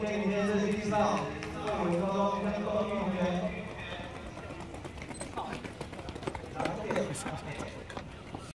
今天是第4道，魏武高中跟高中运动员。